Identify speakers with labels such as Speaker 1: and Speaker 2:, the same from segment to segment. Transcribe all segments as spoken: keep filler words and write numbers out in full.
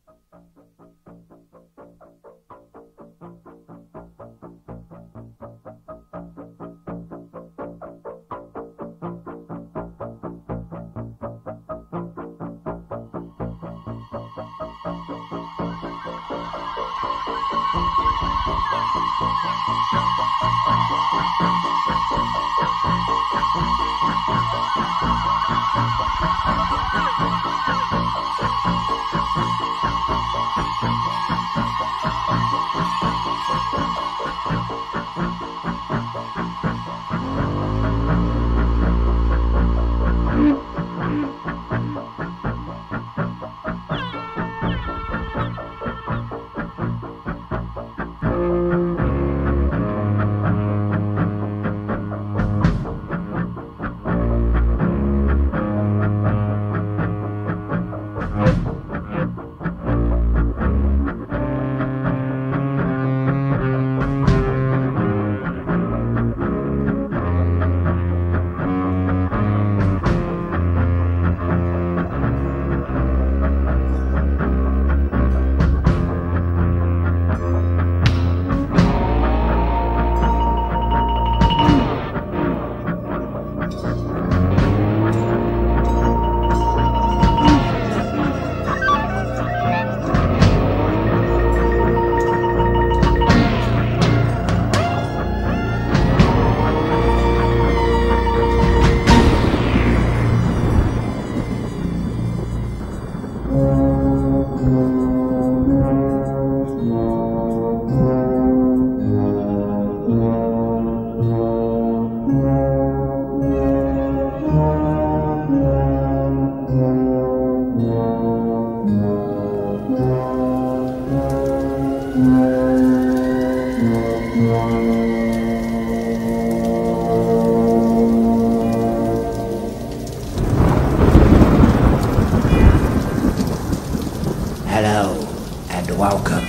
Speaker 1: Hello, and welcome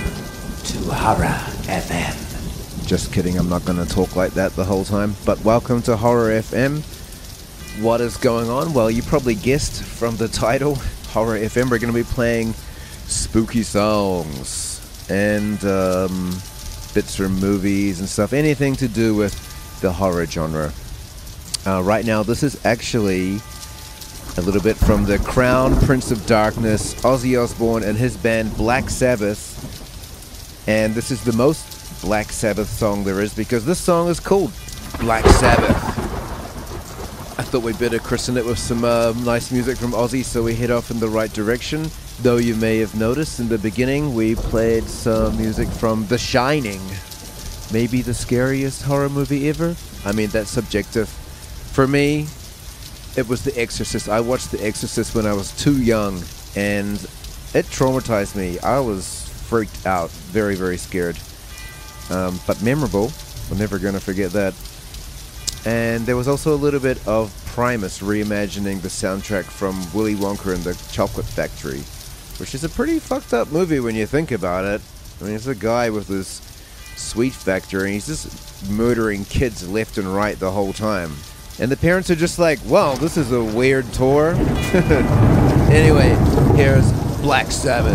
Speaker 1: to Horror F M.
Speaker 2: Just kidding, I'm not going to talk like that the whole time, but welcome to Horror F M. What is going on? Well, you probably guessed from the title, Horror F M. We're going to be playing spooky songs and um, bits from movies and stuff, anything to do with the horror genre. Uh, right now, this is actually a little bit from the Crown Prince of Darkness, Ozzy Osbourne, and his band Black Sabbath. And this is the most Black Sabbath song there is, because this song is called Black Sabbath. I thought we'd better christen it with some uh, nice music from Ozzy so we head off in the right direction. Though you may have noticed in the beginning we played some music from The Shining. Maybe the scariest horror movie ever? I mean, that's subjective. For me, it was The Exorcist. I watched The Exorcist when I was too young, and it traumatized me. I was freaked out, very, very scared. Um, but memorable. I'm never going to forget that. And there was also a little bit of Primus reimagining the soundtrack from Willy Wonka and the Chocolate Factory, which is a pretty fucked up movie when you think about it. I mean, it's a guy with this sweet factory, and he's just murdering kids left and right the whole time. And the parents are just like, well, this is a weird tour. Anyway, here's Black Sabbath.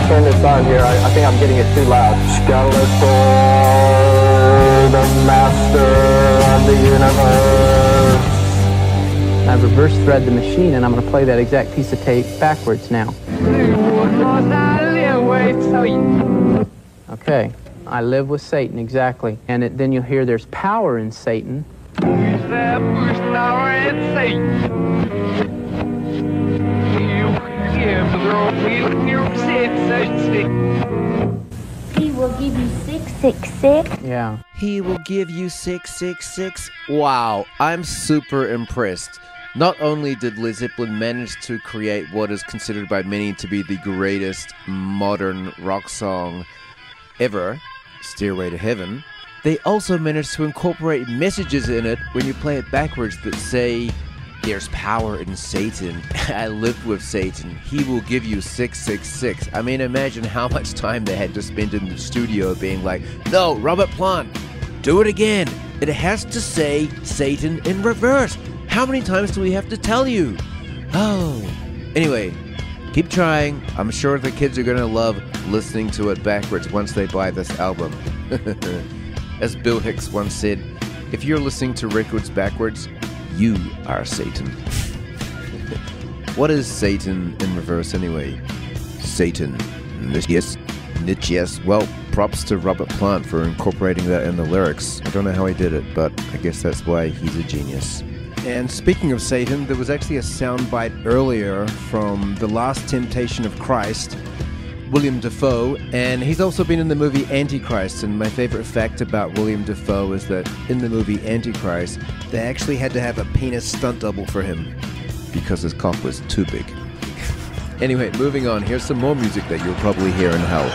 Speaker 3: turn this on here. I, I think I'm getting it too loud. Skeletor, the master of the universe. I reverse thread the machine, and I'm going to play that exact piece of tape backwards now. Okay, I live with Satan, exactly. And it, then you'll hear there's power in Satan.
Speaker 4: There's power in Satan.
Speaker 5: He will give you six six six.
Speaker 2: Yeah. He will give you six six six. Wow, I'm super impressed. Not only did Led Zeppelin manage to create what is considered by many to be the greatest modern rock song ever, Stairway to Heaven, they also managed to incorporate messages in it when you play it backwards that say, there's power in Satan. I lived with Satan. He will give you six six six. I mean, imagine how much time they had to spend in the studio being like, no, Robert Plant, do it again. It has to say Satan in reverse. How many times do we have to tell you? Oh. Anyway, keep trying. I'm sure the kids are going to love listening to it backwards once they buy this album. As Bill Hicks once said, if you're listening to records backwards, you are Satan. What is Satan in reverse anyway? Satan. Yes. Yes. Well, props to Robert Plant for incorporating that in the lyrics. I don't know how he did it, but I guess that's why he's a genius. And speaking of Satan, there was actually a soundbite earlier from The Last Temptation of Christ, William Dafoe, and he's also been in the movie Antichrist. And my favorite fact about William Dafoe is that in the movie Antichrist, they actually had to have a penis stunt double for him because his cock was too big. Anyway, moving on, here's some more music that you'll probably hear in hell.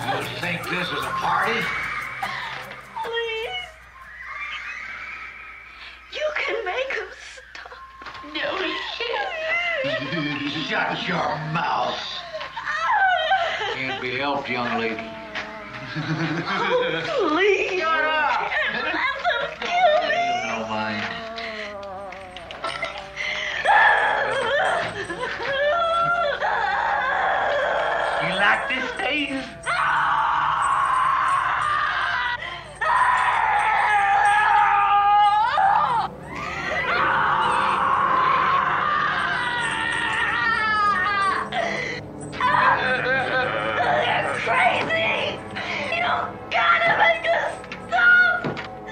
Speaker 1: You think this is a party?
Speaker 6: Please. You can make him stop. No shit.
Speaker 1: Shut your mouth. Can't be helped, young lady.
Speaker 6: Oh, please.
Speaker 1: Shut up.
Speaker 6: Let them kill me.
Speaker 1: You don't mind. You like this, Dave?
Speaker 6: You're crazy. You gotta make us stop.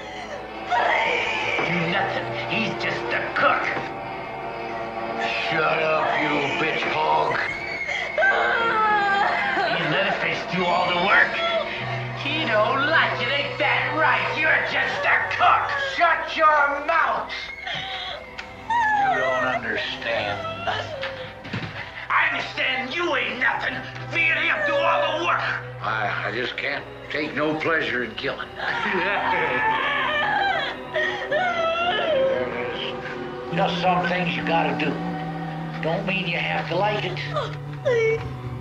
Speaker 6: Please.
Speaker 1: Nothing. He's just a cook. Shut up, you bitch hog. You let us face do all the work. He don't like it, ain't that right? You're just a cook. Shut your mouth. You don't understand nothing. I understand you ain't nothing. Me and him do all the work. I, I just can't take no pleasure in killing. Just some things you gotta do. Don't mean you have to like it.
Speaker 6: Please.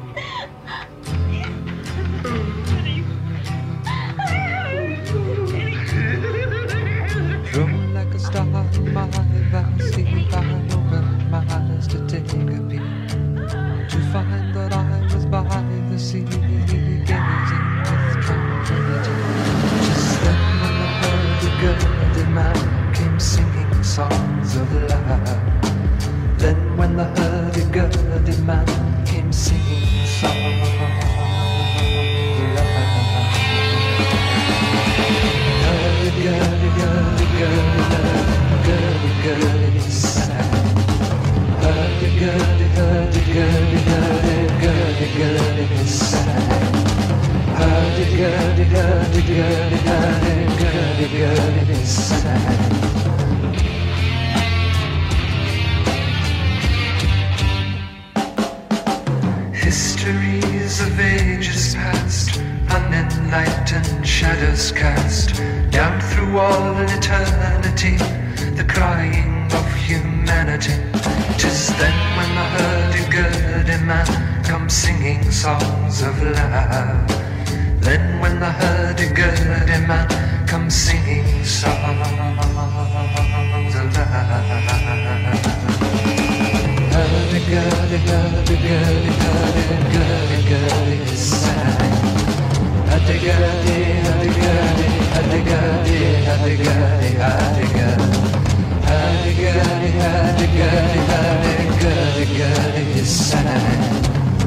Speaker 7: Thrown like a star in my vastly I opened my eyes to take a peek, to find that I was by the sea, gazing with tranquility. Just then when I heard the girded man came singing songs of love. Then when the hurdy girded man came singing songs of love. Hurdy gurdy gurdy gurdy gurdy gurdy sang. Hurdy gurdy hurdy gurdy gurdy gurdy gurdy sang. Hurdy gurdy gurdy gurdy gurdy gurdy gurdy sang. Histories of ages past, unenlightened shadows cast down through all eternity, the crying of humanity. 'Tis then when the hurdy-gurdy man comes singing songs of love. Then when the hurdy-gurdy man comes singing songs of love. Hurdy-gurdy, hurdy-gurdy, hurdy-gurdy, gurdy sang. Hurdy-gurdy, hurdy-gurdy, hurdy-gurdy, hurdy-gurdy, hurdy-gurdy. Hurdy-gurdy, hurdy-gurdy, hurdy-gurdy, gurdy sang.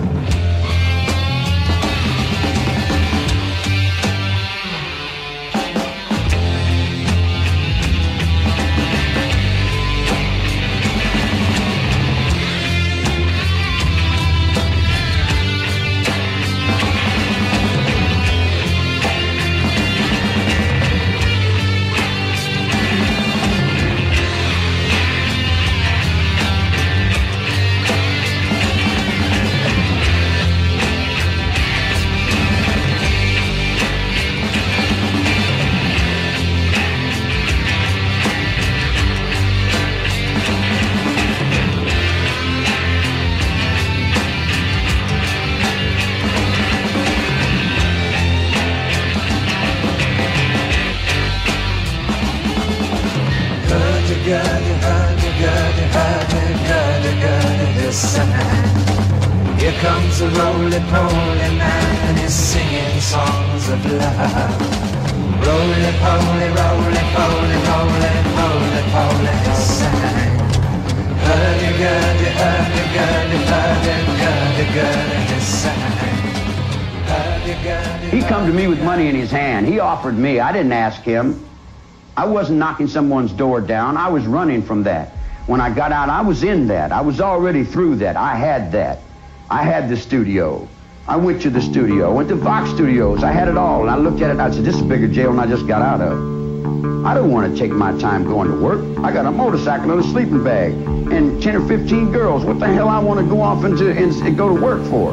Speaker 7: Here comes a roly-poly man, and he's singing songs of love. Roly-poly, roly-poly, roly-poly-poly, he sang. Hurdy-gurdy, hurdy-gurdy, hurdy-gurdy-gurdy, he sang. Hurdy-gurdy.
Speaker 8: He come to me with money in his hand. He offered me. I didn't ask him. I wasn't knocking someone's door down. I was running from that. When I got out, I was in that. I was already through that. I had that. I had the studio. I went to the studio, went to Vox Studios. I had it all. And I looked at it and I said, this is a bigger jail than I just got out of. I don't want to take my time going to work. I got a motorcycle and a sleeping bag and ten or fifteen girls. What the hell I want to go off into and, and go to work for?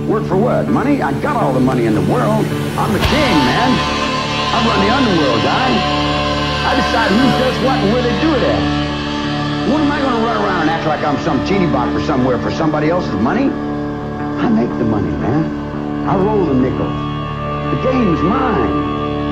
Speaker 8: Work for what? Money? I got all the money in the world. I'm the king, man. I run the underworld, guy. I decide who does what and where they do it at. What am I going to run around and act like I'm some teeny bot for somewhere for somebody else's money? I make the money, man. I roll the nickels. The game's mine.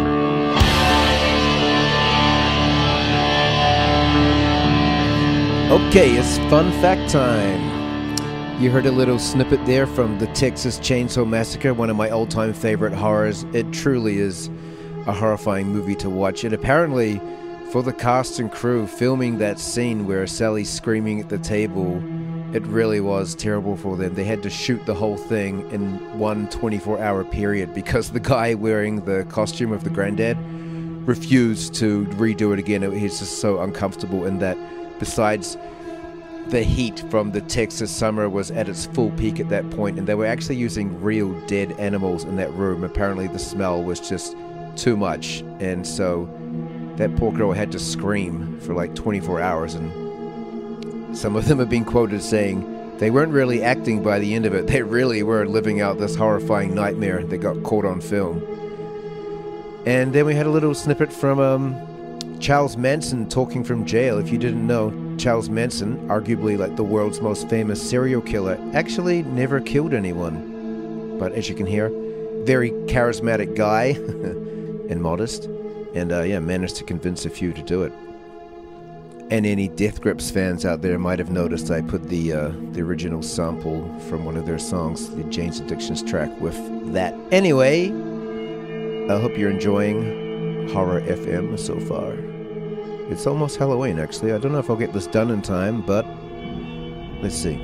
Speaker 2: Okay, it's fun fact time. You heard a little snippet there from the Texas Chainsaw Massacre, one of my all-time favorite horrors. It truly is a horrifying movie to watch. And apparently, for the cast and crew filming that scene where Sally's screaming at the table, it really was terrible for them. They had to shoot the whole thing in one twenty-four hour period because the guy wearing the costume of the granddad refused to redo it again. He's just so uncomfortable in that. Besides, the heat from the Texas summer was at its full peak at that point, and they were actually using real dead animals in that room. Apparently the smell was just too much, and so that poor girl had to scream for like twenty-four hours, and some of them have been quoted saying they weren't really acting by the end of it. They really were living out this horrifying nightmare that got caught on film. And then we had a little snippet from um, Charles Manson talking from jail. If you didn't know, Charles Manson, arguably like the world's most famous serial killer, actually never killed anyone. But as you can hear, very charismatic guy and modest. And uh, yeah, managed to convince a few to do it. And any Death Grips fans out there might have noticed I put the uh, the original sample from one of their songs, the Jane's Addictions track, with that. Anyway, I hope you're enjoying Horror F M so far. It's almost Halloween, actually. I don't know if I'll get this done in time, but let's see.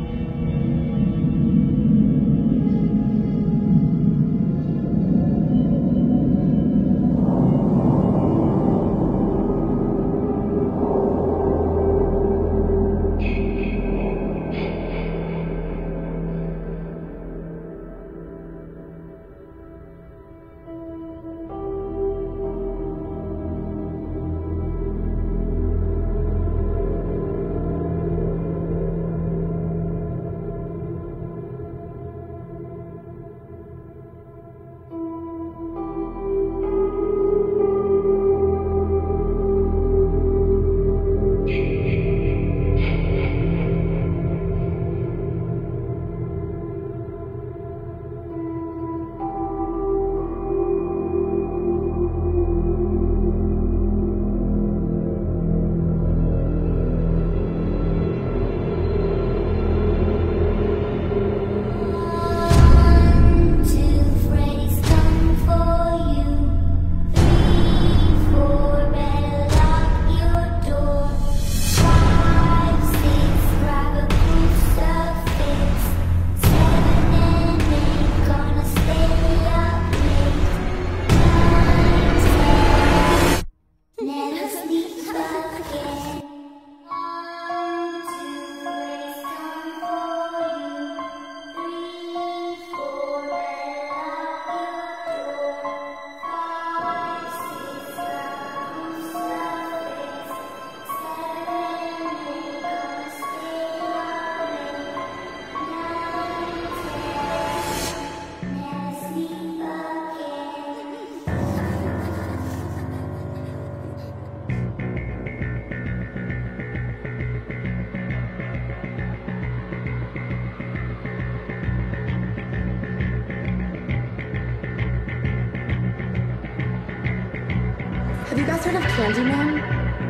Speaker 9: Have you guys heard of Candyman?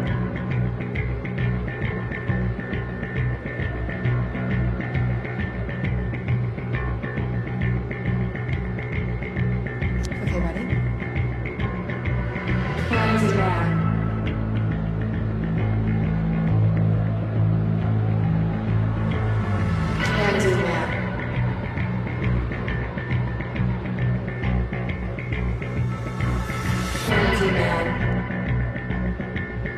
Speaker 9: Okay, ready? Candyman. Candyman. Candyman.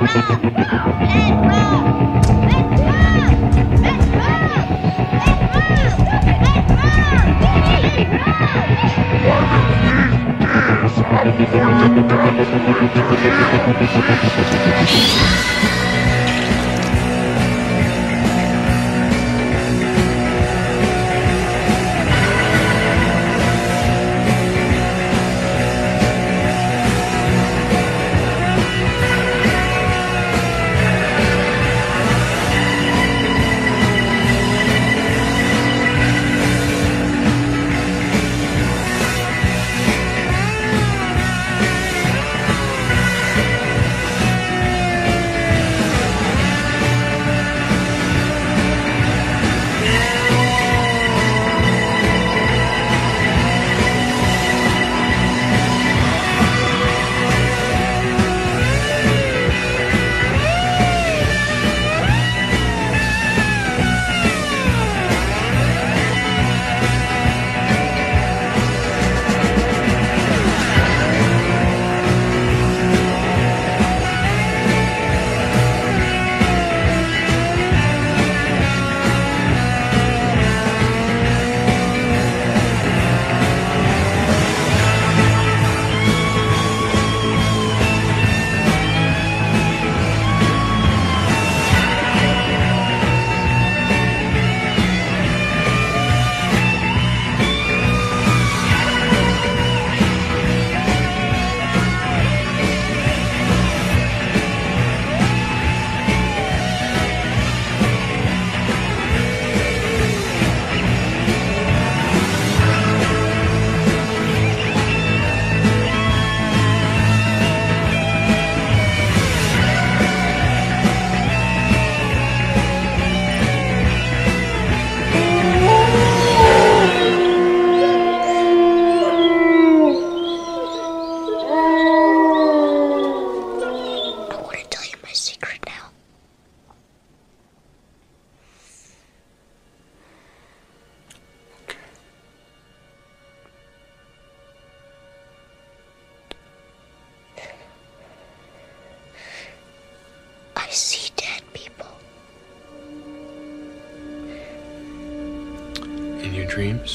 Speaker 10: Dreams?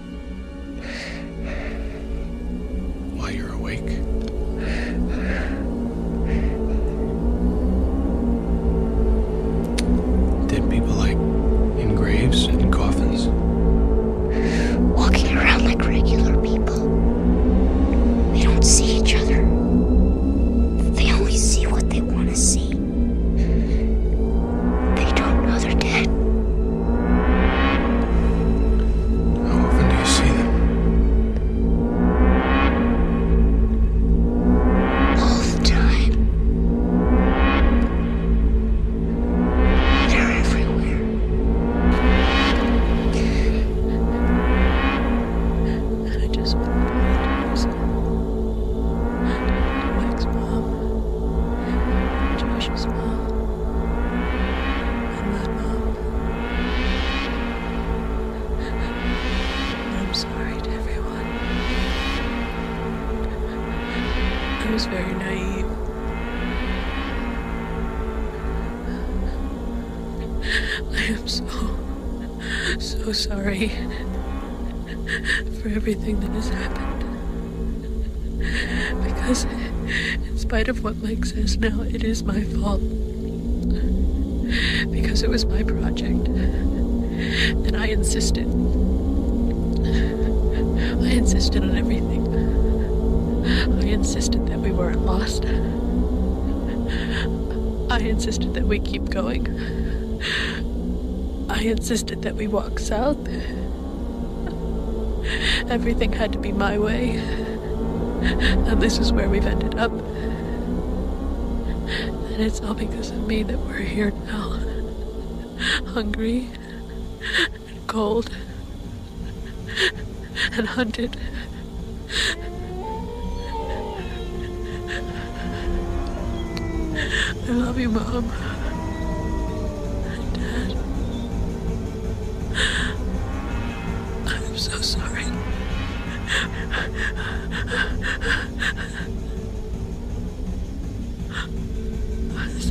Speaker 10: While you're awake? Dead people like in graves and coffins?
Speaker 6: Walking around like regular people. We don't see each other. They only see what they want to see. They don't know they're dead.
Speaker 11: I was very naive. I am so, so sorry for everything that has happened. Because in spite of what Mike says now, it is my fault. Because it was my project. And I insisted. I insisted on everything. I insisted that we weren't lost. I insisted that we keep going. I insisted that we walk south. Everything had to be my way. And this is where we've ended up. And it's all because of me that we're here now. Hungry and cold and hunted. I love you, Mom. And Dad. I'm so sorry. I'm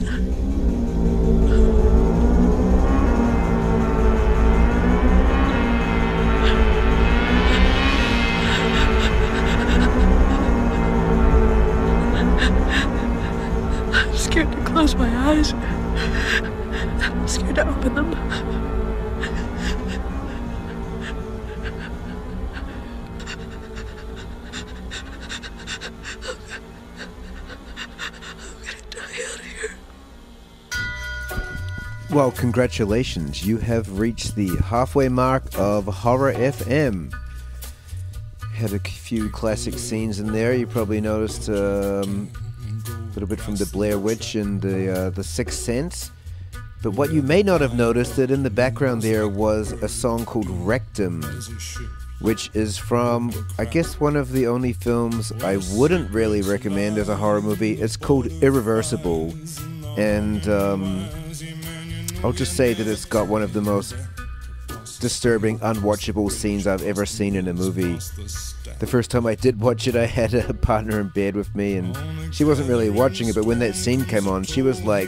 Speaker 2: Well, congratulations. You have reached the halfway mark of Horror F M. Had a few classic scenes in there. You probably noticed um, a little bit from the Blair Witch and the, uh, the Sixth Sense. But what you may not have noticed that in the background there was a song called Rectum, which is from, I guess, one of the only films I wouldn't really recommend as a horror movie. It's called Irreversible. And um, I'll just say that it's got one of the most disturbing, unwatchable scenes I've ever seen in a movie. The first time I did watch it, I had a partner in bed with me, and she wasn't really watching it, but when that scene came on, she was like,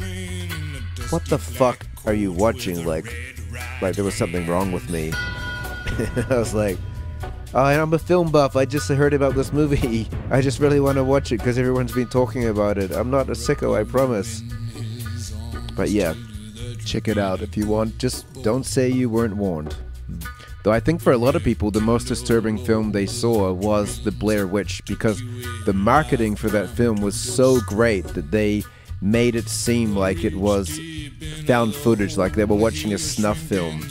Speaker 2: what the fuck are you watching? Like, like there was something wrong with me. I was like, oh, I'm a film buff. I just heard about this movie. I just really want to watch it because everyone's been talking about it. I'm not a sicko, I promise. But yeah, check it out if you want. Just don't say you weren't warned. Though I think for a lot of people, the most disturbing film they saw was The Blair Witch, because the marketing for that film was so great that they made it seem like it was found footage, like they were watching a snuff film.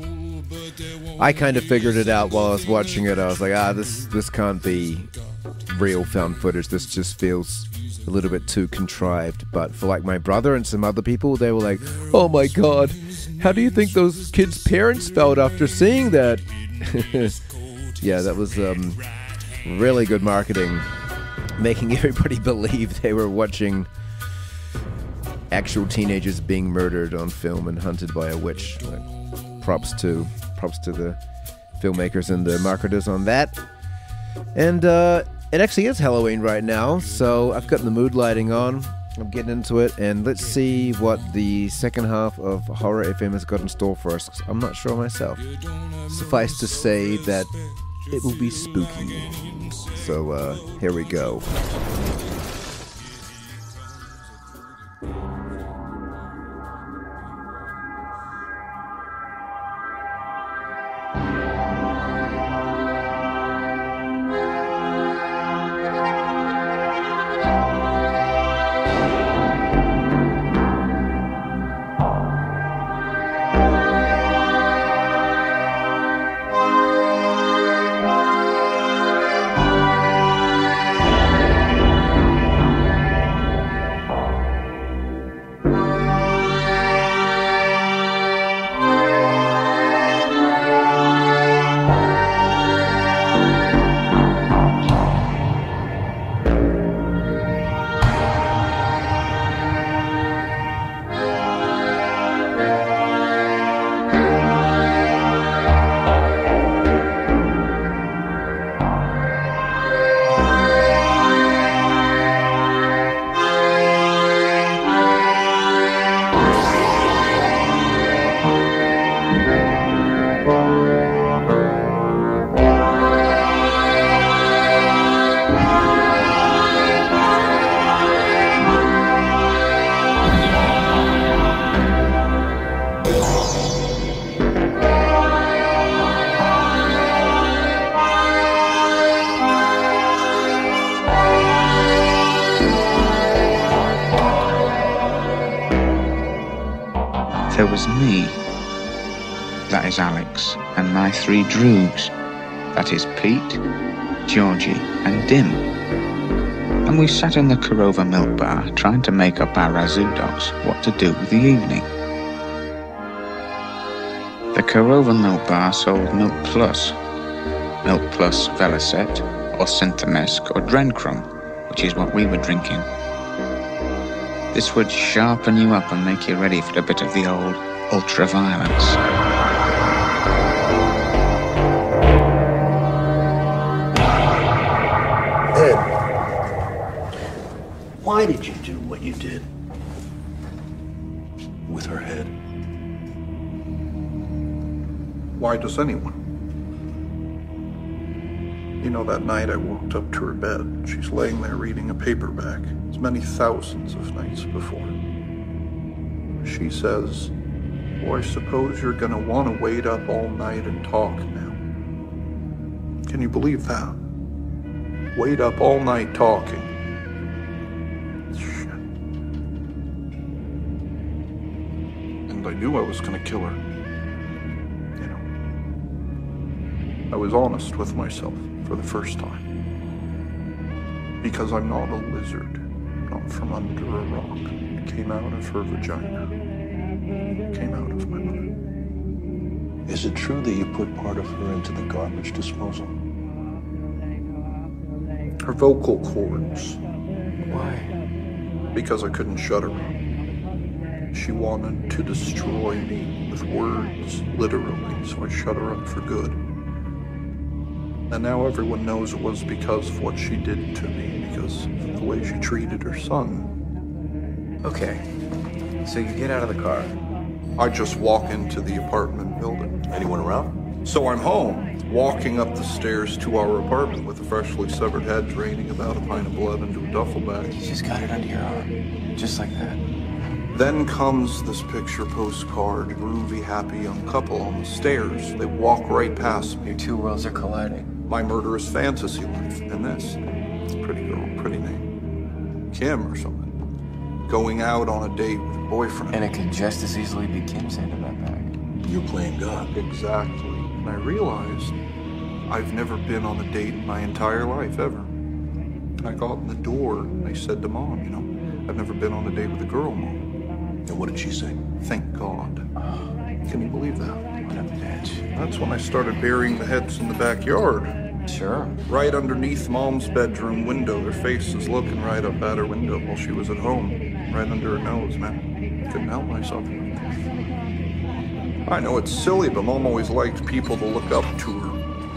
Speaker 2: I kind of figured it out while I was watching it. I was like, ah, this this can't be real found footage. This just feels a little bit too contrived. But for like my brother and some other people, they were like, oh my god, how do you think those kids' parents felt after seeing that? Yeah, that was um, really good marketing, making everybody believe they were watching actual teenagers being murdered on film and hunted by a witch. Like, props to props to the filmmakers and the marketers on that. And uh, it actually is Halloween right now, so I've got the mood lighting on. I'm getting into it, and let's see what the second half of Horror F M has got in store for us, 'cause I'm not sure myself. Suffice to say that it will be spooky. So uh, here we go.
Speaker 12: There was me, that is Alex, and my three droogs, that is Pete, Georgie, and Dim. And we sat in the Korova milk bar trying to make up our razoo dogs what to do with the evening. The Korova milk bar sold Milk Plus, Milk Plus Velocet, or Synthamesque, or Drencrum, which is what we were drinking. This would sharpen you up and make you ready for a bit of the old ultra-violence.
Speaker 13: Ed, why did you do what you did with her head?
Speaker 14: Why does anyone? You know, that night I walked up to her bed. She's laying there reading a paperback, as many thousands of nights before. She says, oh, I suppose you're gonna want to wait up all night and talk now. Can you believe that? Wait up all night talking. Shit. knew I was gonna kill her. You know, I was honest with myself for the first time. Because I'm not a lizard, not from under a rock. It came out of her vagina. It came out of my mother.
Speaker 13: Is it true that you put part of her into the garbage disposal?
Speaker 14: Her vocal cords.
Speaker 13: Why?
Speaker 14: Because I couldn't shut her up. She wanted to destroy me with words, literally, so I shut her up for good. And now everyone knows it was because of what she did to me, because of the way she treated her son.
Speaker 15: Okay, so you get out of the car.
Speaker 14: I just walk into the apartment building.
Speaker 13: Anyone around?
Speaker 14: So I'm home, walking up the stairs to our apartment with a freshly severed head draining about a pint of blood into a duffel bag.
Speaker 15: You just got it under your arm, just like that.
Speaker 14: Then comes this picture postcard, groovy, happy young couple on the stairs. They walk right past me.
Speaker 15: Your two worlds are colliding.
Speaker 14: My murderous fantasy life, and this. It's a pretty girl, pretty name. Kim or something. Going out on a date with her boyfriend.
Speaker 15: And it could just as easily be Kim sent in that bag.
Speaker 13: You're playing God.
Speaker 14: Exactly. And I realized I've never been on a date in my entire life, ever. I got in the door and I said to Mom, you know, I've never been on a date with a girl, Mom.
Speaker 13: And what did she say?
Speaker 14: Thank God. Oh, can you believe that?
Speaker 15: What a bitch.
Speaker 14: That's when I started burying the heads in the backyard.
Speaker 15: Sure.
Speaker 14: Right underneath Mom's bedroom window. Their faces looking right up at her window while she was at home. Right under her nose, man. Couldn't help myself. I know it's silly, but Mom always liked people to look up to her.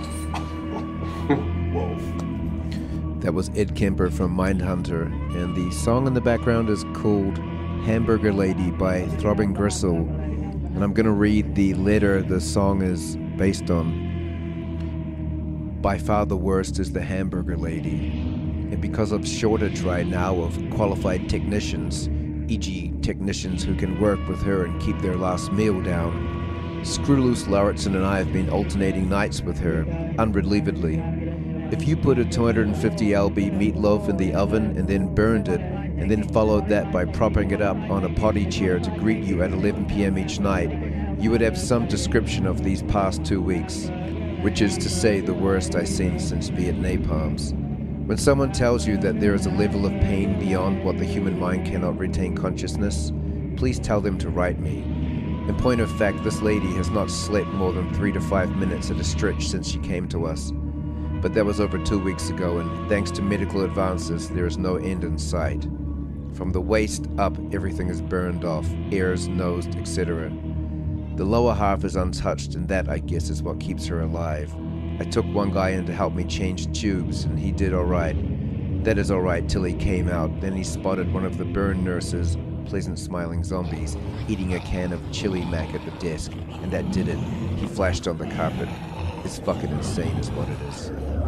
Speaker 13: Whoa.
Speaker 2: That was Ed Kemper from Mindhunter, and the song in the background is called Hamburger Lady by Throbbing Gristle. And I'm going to read the letter the song is based on. By far the worst is the Hamburger Lady. And because of shortage right now of qualified technicians, for example technicians who can work with her and keep their last meal down, Screwloose Lauritsen and I have been alternating nights with her, unrelievedly. If you put a two hundred fifty L B meatloaf in the oven and then burned it, and then followed that by propping it up on a potty chair to greet you at eleven p m each night, you would have some description of these past two weeks, which is to say the worst I've seen since Viet Napalms. When someone tells you that there is a level of pain beyond what the human mind cannot retain consciousness, please tell them to write me. In point of fact, this lady has not slept more than three to five minutes at a stretch since she came to us. But that was over two weeks ago, and thanks to medical advances, there is no end in sight. From the waist up, everything is burned off, ears, nose, et cetera. The lower half is untouched, and that, I guess, is what keeps her alive. I took one guy in to help me change tubes, and he did alright. That is alright till he came out. Then he spotted one of the burn nurses, pleasant smiling zombies, eating a can of chili mac at the desk, and that did it. He flashed on the carpet. It's fucking insane is what it is.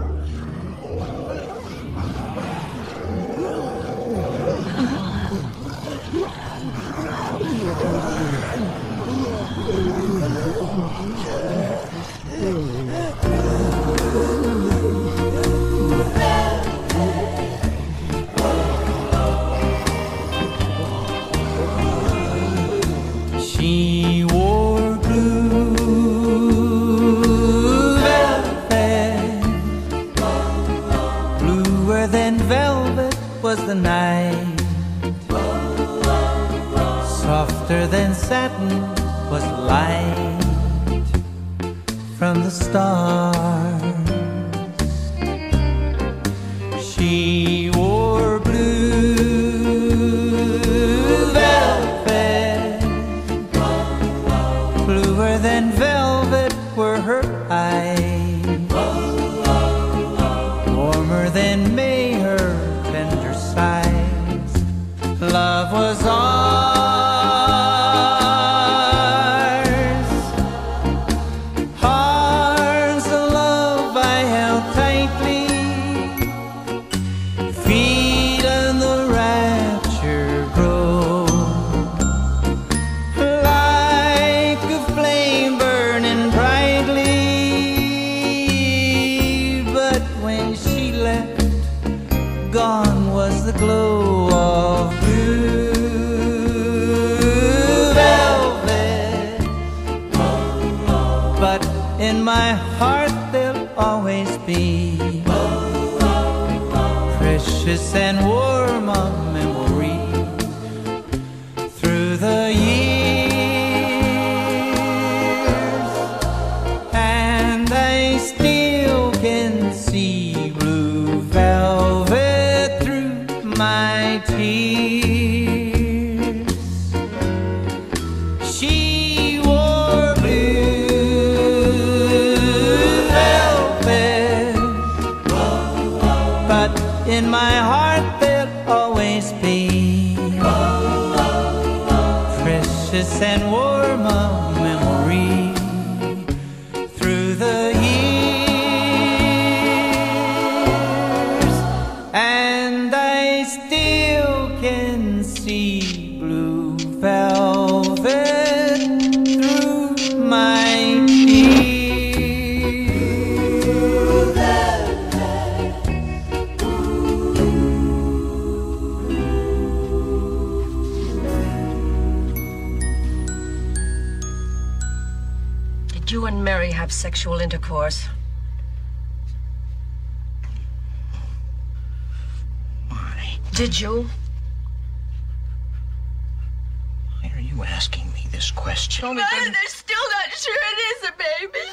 Speaker 16: She wore blue velvet, bluer than velvet was the night, softer than satin was the light from the stars. She wore blue velvet, bluer than velvet were her eyes, warmer than May her tender sighs. Love was ours, arms of love I held tightly, feeling the rapture grow, like a flame burning brightly in my heart they'll always be precious and warm a memory through the years, and I still can see blue velvet through my tears. She wore blue velvet, but in my heart there'll always be precious and warm a memory through the years, and I still can see blue velvet through my tears.
Speaker 17: Did you and Mary have sexual intercourse?
Speaker 1: Why?
Speaker 17: Did you?
Speaker 1: Why are you asking me this question?
Speaker 17: Mother, they're still not sure it is a baby.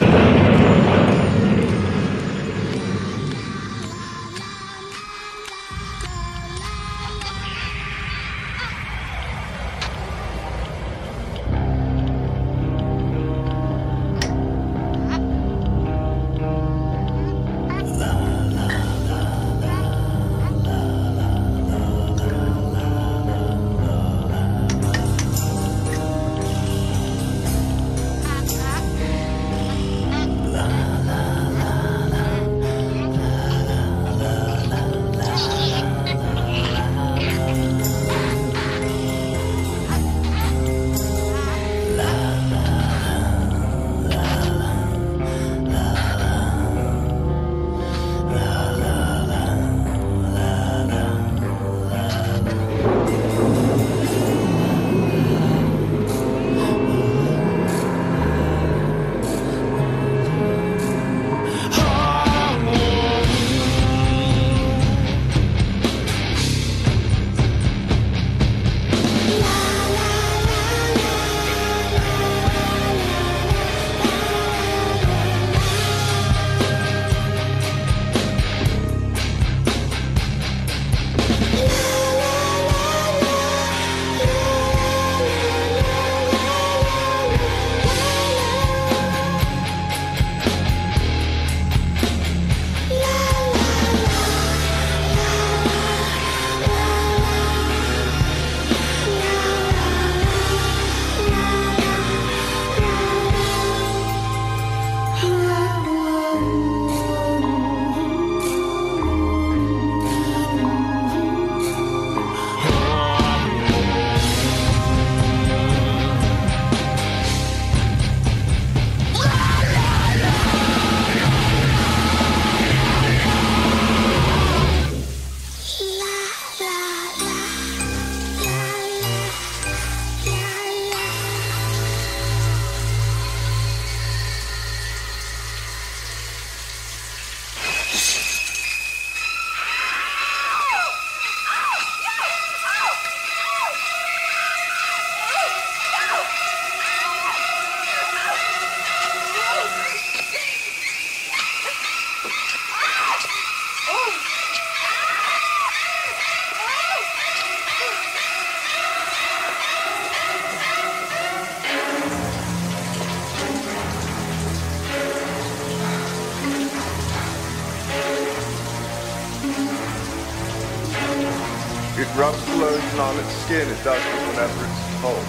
Speaker 18: It rubs the lotion on its skin, it does it whenever it's cold.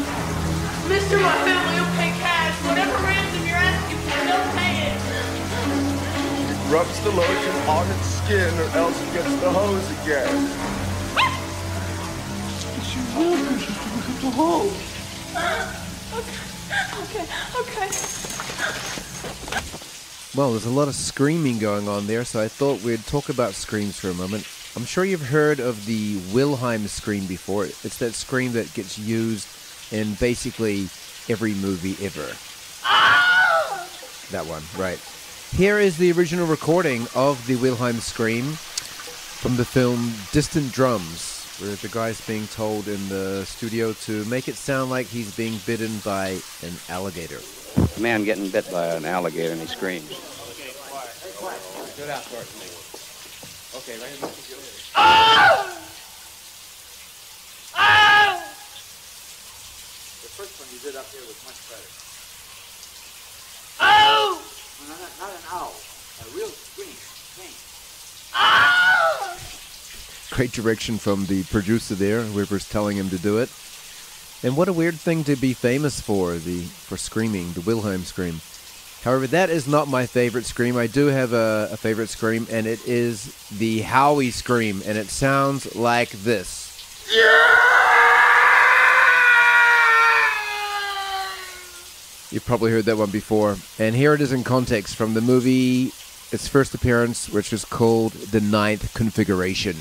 Speaker 11: Mister, my family will pay cash. Whatever ransom you're asking for, they'll pay it.
Speaker 18: It rubs the lotion on its skin or else it gets the hose again.
Speaker 11: She will, because you can get the hose. Okay, okay, okay.
Speaker 2: Well, there's a lot of screaming going on there, so I thought we'd talk about screams for a moment. I'm sure you've heard of the Wilhelm scream before. It's that scream that gets used in basically every movie ever. That one, right. Here is the original recording of the Wilhelm scream from the film Distant Drums, where the guy's being told in the studio to make it sound like he's being bitten by an alligator.
Speaker 19: A man getting bit by an alligator and he screams.
Speaker 1: Okay, quiet. Quiet. Sit out for me. Okay, right here.
Speaker 4: Oh! Oh!
Speaker 1: The first one you did up here was much better.
Speaker 4: Oh!
Speaker 1: No, no, not, not an owl. A real scream. Scream.
Speaker 4: Oh!
Speaker 2: Great direction from the producer there, whoever's telling him to do it. And what a weird thing to be famous for, the for screaming, the Wilhelm scream. However, that is not my favorite scream. I do have a, a favorite scream, and it is the Howie scream, and it sounds like this. You've probably heard that one before. And here it is in context from the movie, its first appearance, which is called The Ninth Configuration.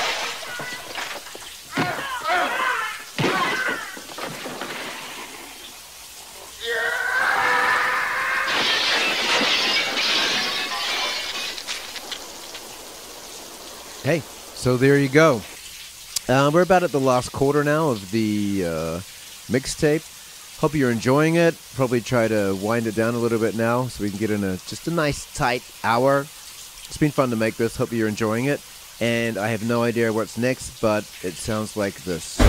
Speaker 2: Hey, so there you go. Uh, we're about at the last quarter now of the uh, mixtape. Hope you're enjoying it. Probably try to wind it down a little bit now so we can get in a just a nice tight hour. It's been fun to make this. Hope you're enjoying it. And I have no idea what's next, but it sounds like this.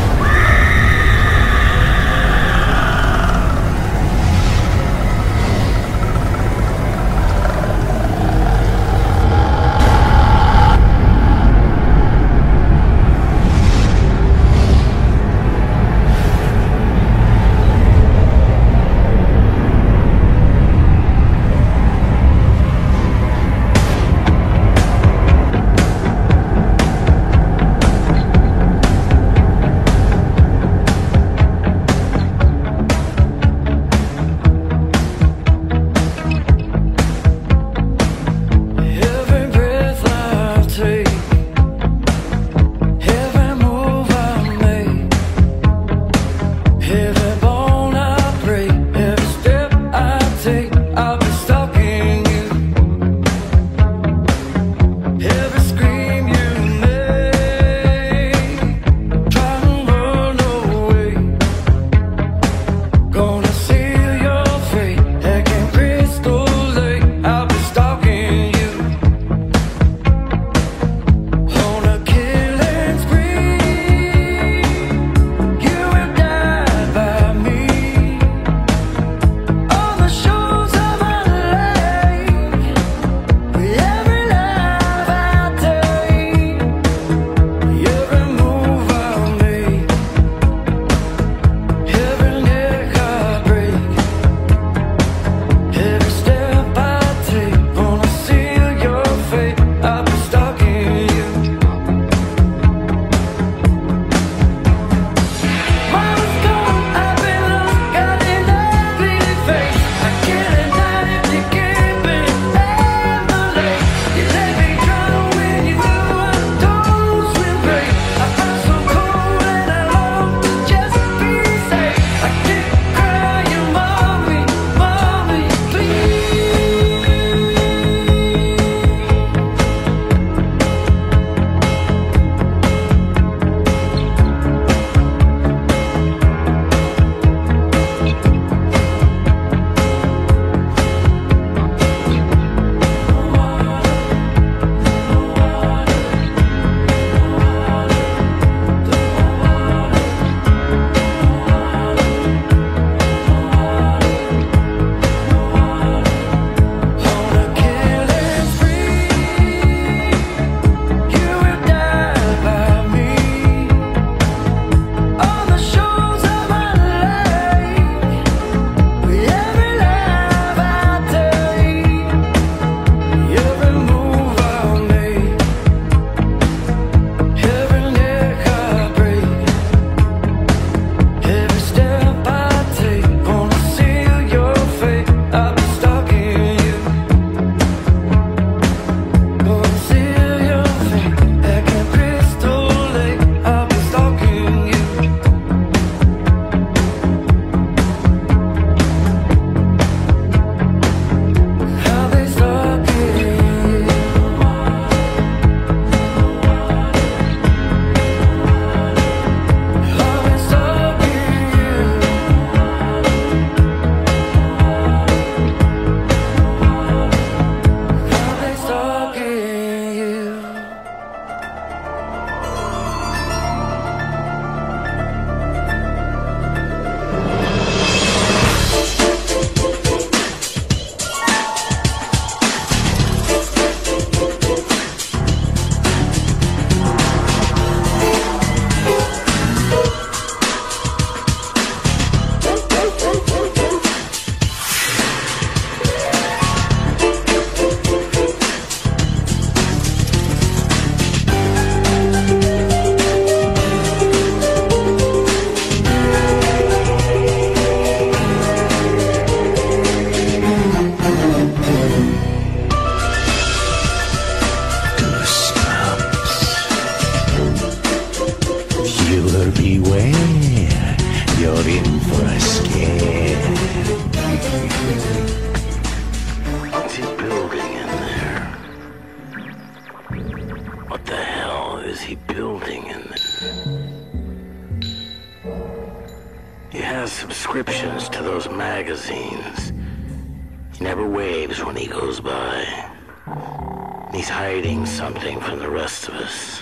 Speaker 1: subscriptions to those magazines. He never waves when he goes by. He's hiding something from the rest of us.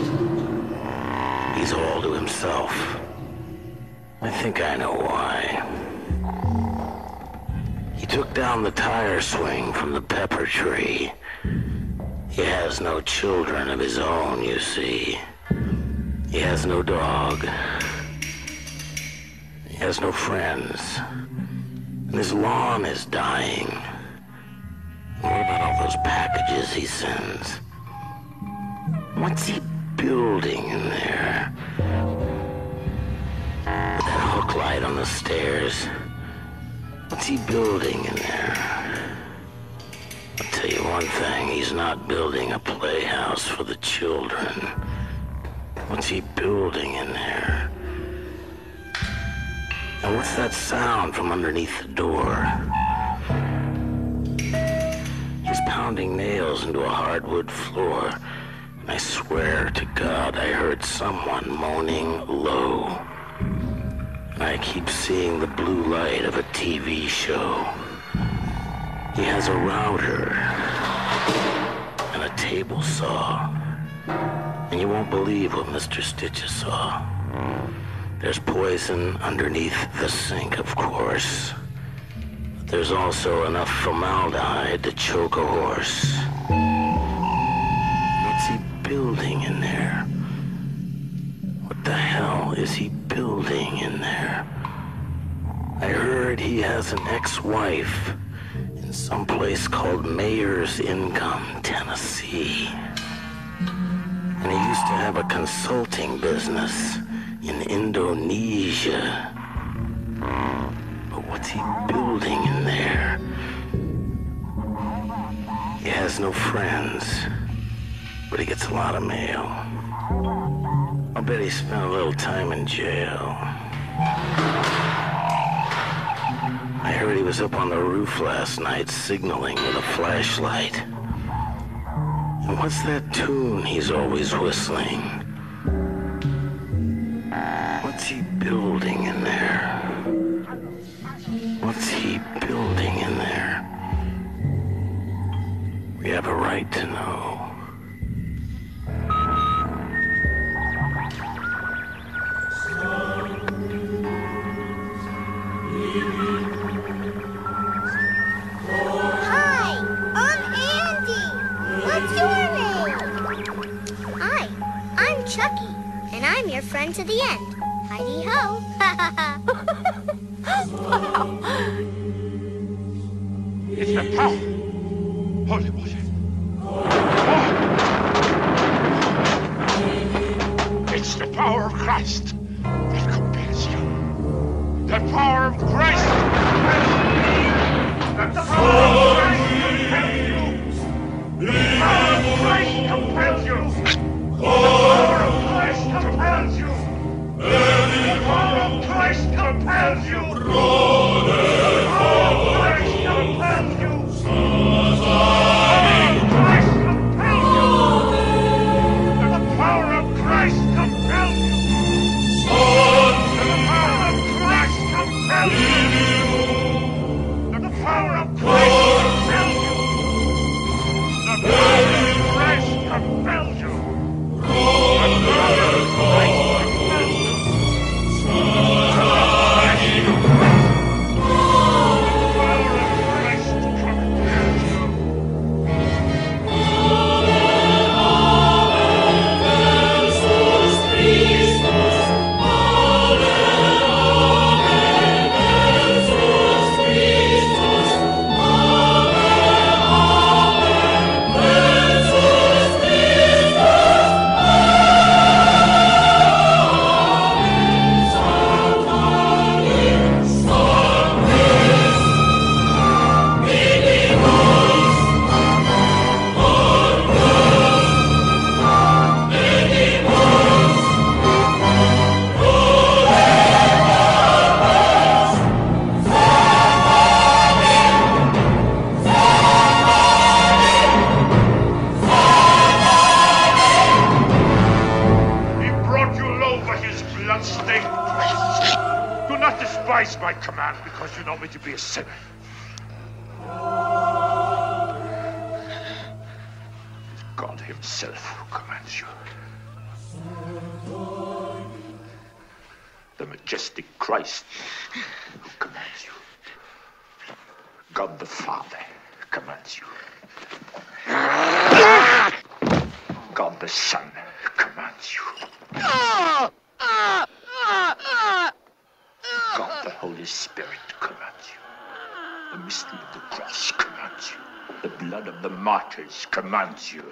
Speaker 1: He's all to himself. I think I know why. He took down the tire swing from the pepper tree. He has no children of his own, you see. He has no dog. He has no friends. And his lawn is dying. What about all those packages he sends? What's he building in there? With that hook light on the stairs. What's he building in there? I'll tell you one thing, he's not building a playhouse for the children. What's he building in there? And what's that sound from underneath the door? He's pounding nails into a hardwood floor, and I swear to God I heard someone moaning low. And I keep seeing the blue light of a T V show. He has a router and a table saw. And you won't believe what Mister Stitches saw. There's poison underneath the sink, of course. But there's also enough formaldehyde to choke a horse. What's he building in there? What the hell is he building in there? I heard he has an ex-wife in some place called Mayor's Income, Tennessee. And he used to have a consulting business in Indonesia. But what's he building in there? He has no friends, but he gets a lot of mail. I'll bet he spent a little time in jail. I heard he was up on the roof last night signaling with a flashlight. And what's that tune he's always whistling? What's he building in there? What's he building in there? We have a right to know.
Speaker 6: Hi, I'm Andy. What's your name? Hi, I'm Chucky, and I'm your friend to the end. Heidi ho.
Speaker 18: It's the power. Holy water. It's the power of Christ that compels you. The power of Christ compels you. The power of Christ compels you. The power of Christ compels you. The power of Christ compels you. The power of Christ compels you. The power of Christ compels you. despise my command because you know me to be a sinner. It's God himself who commands you. The majestic Christ who commands you. God the Father commands you. God the Son commands you. God the Holy Spirit commands you. The mystery of the cross commands you. The blood of the martyrs commands you.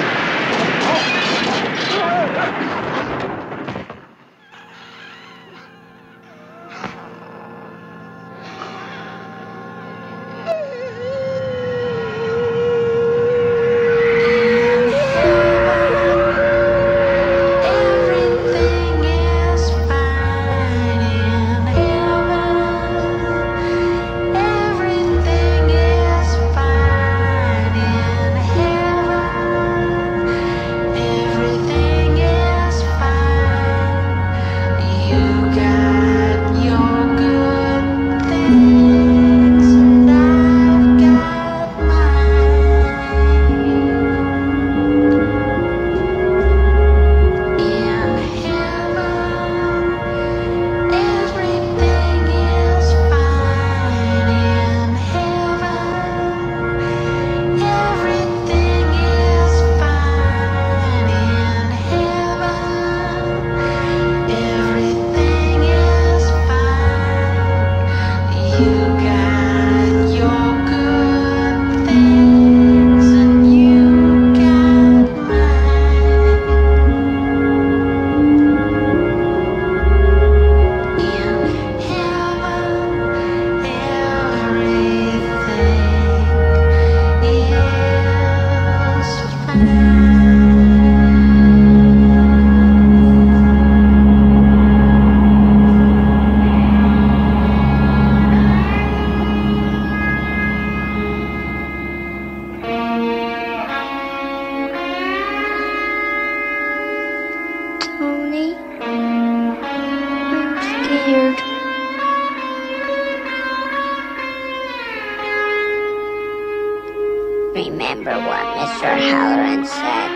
Speaker 6: Remember what Mister Halloran said.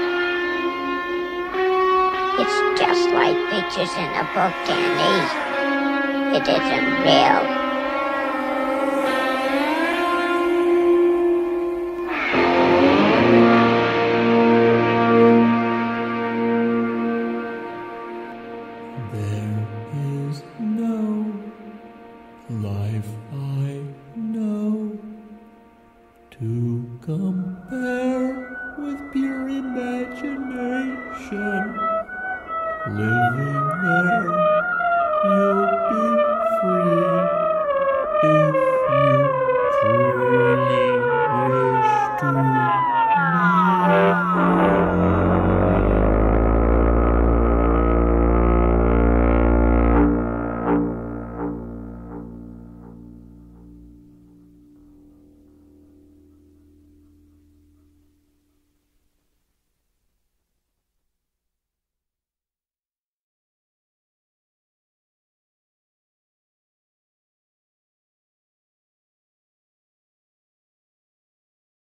Speaker 6: It's just like pictures in a book, Candy. It isn't real.
Speaker 20: Living there